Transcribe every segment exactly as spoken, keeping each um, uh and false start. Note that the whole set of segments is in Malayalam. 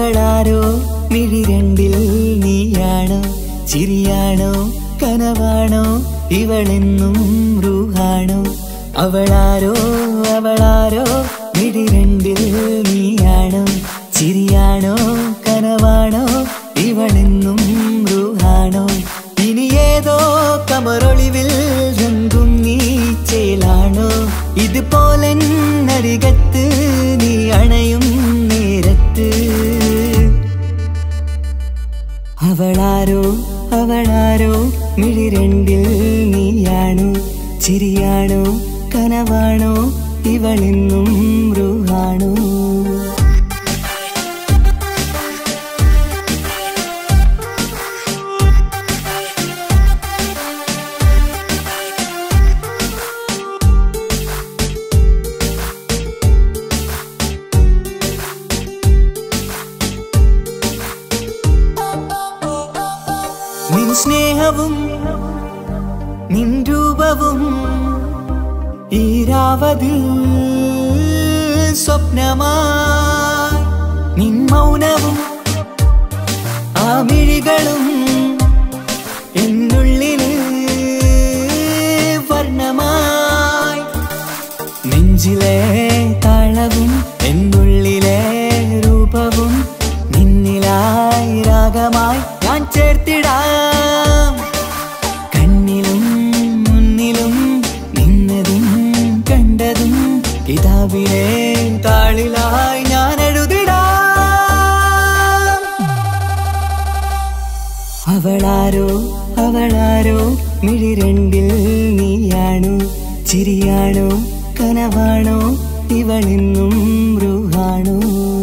അവളാരോ മിഴിരണ്ടിൽ നീയാണോ ചിരിയാണോ കനവാണോ ഇവളെന്നും റൂഹാണോ അവളാരോ അവളാരോ മിഴിരണ്ടിൽ നീയാണോ ചിരിയാണോ കനവാണോ ഇവളെന്നും റൂഹാണോ ഇനി ഏതോ കമറൊളിവിൽ രംഗും നീ ചേലാണോ ഇതുപോലെ നരികത്ത് നീ അണയും നേരത്ത് അവളാരോ അവളാരോ മിഴിരണ്ടിൽ നീയാണോ ചിരിയാണോ കനവാണോ ഇവളെന്നും റൂഹാണോ നിൻ സ്നേഹവും നിൻ രൂപവും ഈരാവതിൽ സ്വപ്നമായി നിൻ മൗനവും ആ മിഴികളും എന്നുള്ളില് വർണ്ണമായി നെഞ്ചിലെ താളവും എന്നുള്ളിലെ രൂപവും നിന്നിലായി രാഗമായി ഞാൻ ചേർത്തിടാം കണ്ണിലും മുന്നിലും നിന്നതും കണ്ടതും കിതാബിലെ താളിലായി ഞാൻ എഴുതിടാം അവളാരോ അവളാരോ മിഴിരണ്ടിൽ നീയാണോ ചിരിയാണോ കനവാണോ ഇവളെന്നും റൂഹാണോ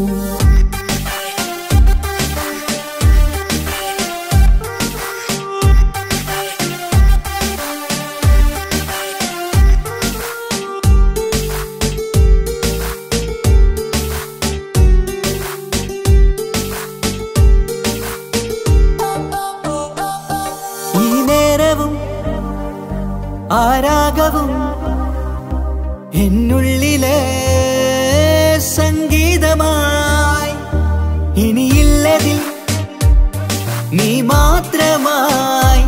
ആരാഗവും എന്നുള്ളിലെ സംഗീതമായി ഇനിയില്ലതിൽ നീ മാത്രമായി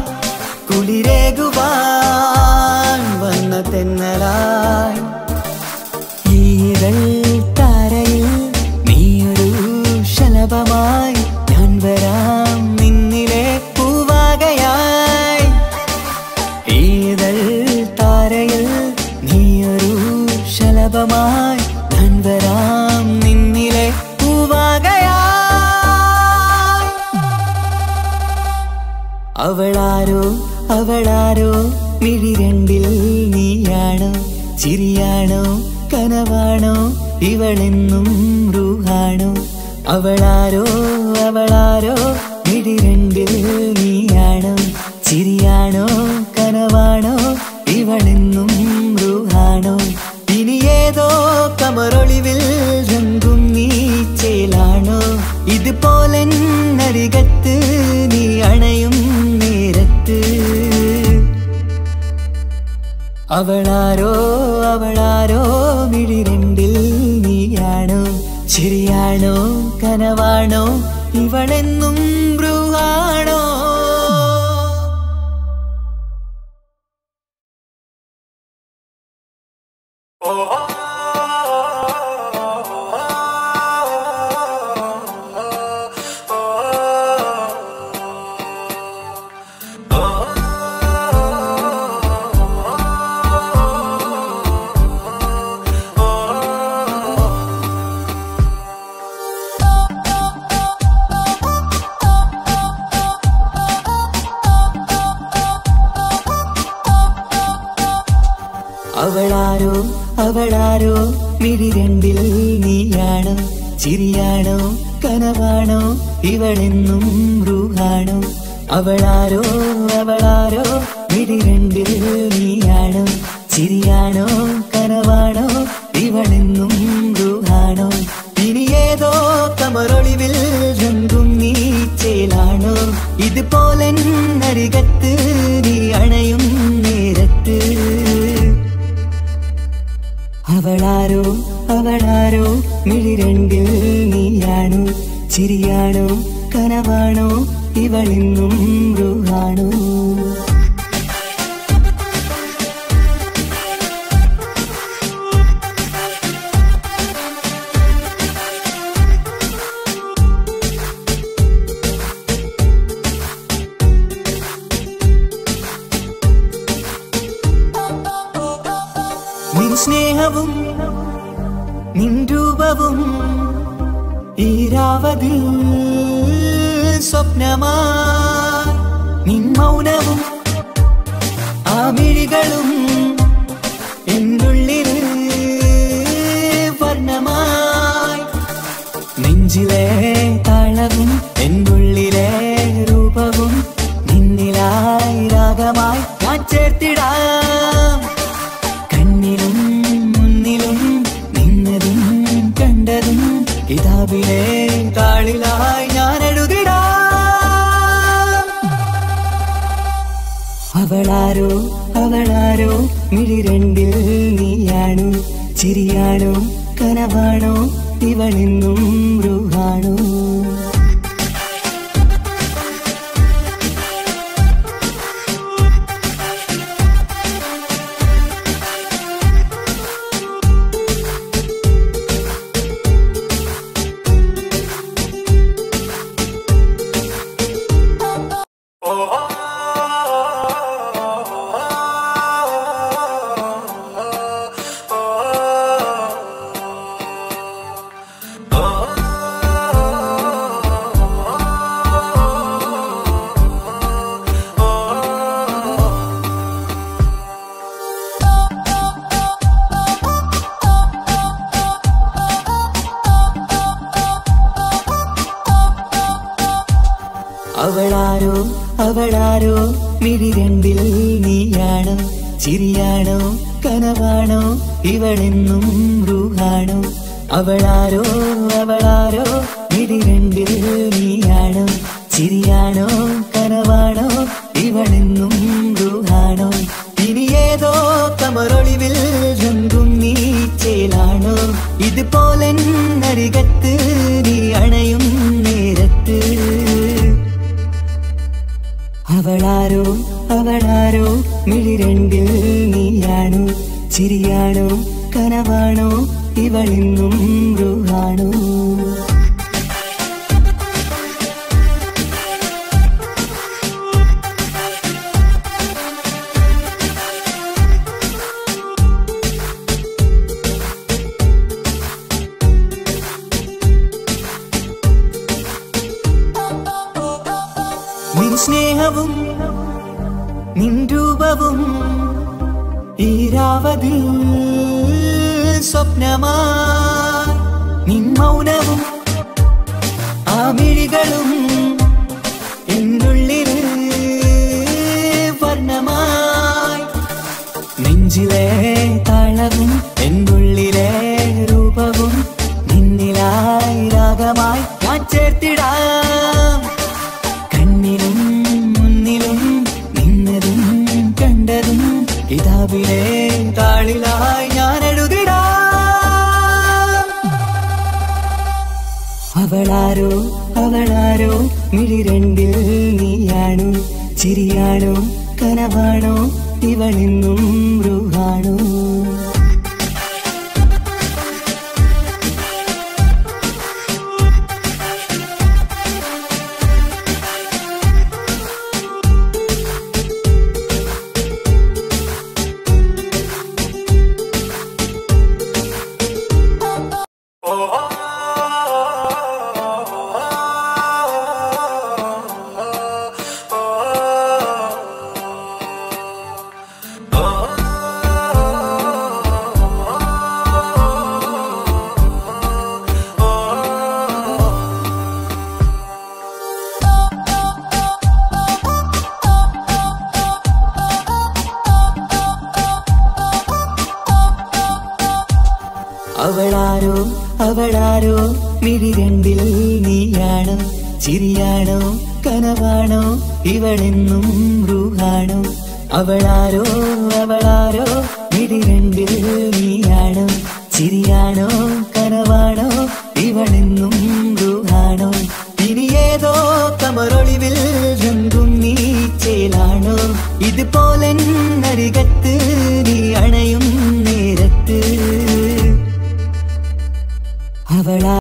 കുളിരേകുവാൻ വന്ന തെന്നലായി ഈതൾ താരയിൽ നീയൊരു ശലഭമായി ഞാൻ വരാം നിന്നിലെ പൂവാകയായി ഈതൾ താരയിൽ നീയൊരു ശലഭമായി ഞാൻ വരാം നിന്നിലെ പൂവാകയായി അവളാരോ അവളാരോ മിഴിരണ്ടിൽ നീയാണോ ചിരിയാണോ കനവാണോ ഇവളെന്നും റൂഹാണോ അവളാരോ അവളാരോ മിഴിരണ്ടിൽ നീയാണോ ചിരിയാണോ കനവാണോ ഇവളെന്നും റൂഹാണോ ഇനി ഏതോ കമറൊളിവിൽ രംഗും നീ ചേലാണോ ഇതുപോലെ നരികത്ത് നീ അണയും നേരത്ത് അവളാരോ അവളാരോ മിഴിരണ്ടിൽ നീയാണോ ചിരിയാണോ കനവാണോ ഇവളെന്നും റൂഹാണോ അവളാരോ അവളാരോ മിഴിരണ്ടിൽ നീയാണോ ചിരിയാണോ കനവാണോ ഇവളെന്നും റൂഹാണോ അവളാരോ അവളാരോ മിഴിരണ്ടിൽ നീയാണോ ചിരിയാണോ കനവാണോ ഇവളെന്നും റൂഹാണോ ഇനി ഏതോ കമറൊളിവിൽ രംഗും നീ ചേലാണോ ഇതുപോലെ നരികത്ത് നീ അണയും നേരത്ത് അവളാരോ അവളാരോ മിഴിരണ്ടിൽ നീയാണോ ചിരിയാണോ കനവാണോ ഇവളെന്നും റൂഹാണോ നിൻ സ്നേഹവും നിൻ രൂപവും ഈരാവതിൽ സ്വപ്നമായി നിൻ മൗനവും ആ മിഴികളും എന്നുള്ളിൽ വർണ്ണമായി നെഞ്ചിലെ താളവും എന്നുള്ളിലെ രൂപവും നിന്നിലായി രാഗമായി ഞാൻ ചേർത്തിടാം കണ്ണിലും മുന്നിലും നിന്നതും കണ്ടതും കിതാബിലെ താളിലായി ഞാൻ എഴുതിടാം അവളാരോ അവളാരോ മിഴി രണ്ടിൽ നീയാണോ ചിരിയാണോ കനവാണോ ഇവളെന്നും റൂഹാണോ അവളാരോ അവളാരോ മിഴി രണ്ടിൽ നീയാണോ ചിരിയാണോ കനവാണോ ഇവളെന്നും റൂഹാണോ അവളാരോ അവളാരോ മിഴി രണ്ടിൽ നീയാണോ ചിരിയാണോ കനവാണോ ഇവളെന്നും റൂഹാണോ ഇനി ഏതോ കമറൊളിവിൽ രംഗും നീ ചേലാണോ ഇതുപോലെ നരികത്ത് നീ അണയും നേരത്ത് അവളാരോ അവളാരോ മിഴി രണ്ടിൽ നീയാണോ ചിരിയാണോ കനവാണോ ഇവളെന്നും റൂഹാണോ നിൻ സ്നേഹവും നിൻ രൂപവും ഈരാവതിൽ സ്വപ്നമായി നിൻ മൗനവും ആ മിഴികളും എന്നുള്ളിൽ വർണ്ണമായി നെഞ്ചിലെ താളവും എന്നുള്ളിലെ രൂപവും നിന്നിലായി രാഗമായി ഞാൻ ചേർത്തിടാം കണ്ണിലും മുന്നിലും നിന്നതും കണ്ടതും കിതാബിലെ താളിലായി ഞാൻ എഴുതിടാം അവളാരോ അവളാരോ മിഴി രണ്ടിൽ നീയാണോ ചിരിയാണോ കനവാണോ ഇവളെന്നും റൂഹാണോ അവളാരോ അവളാരോ മിഴി രണ്ടിൽ നീയാണോ ചിരിയാണോ കനവാണോ ഇവളെന്നും റൂഹാണോ അവളാരോ അവളാരോ മിഴി രണ്ടിൽ നീയാണോ ചിരിയാണോ കനവാണോ ഇവളെന്നും റൂഹാണോ കമറൊളിവിൽ രംഗും നീ ചേലാണോ ഇതുപോലെ നരികത്ത് നീ അണയും നേരത്ത് അവളാ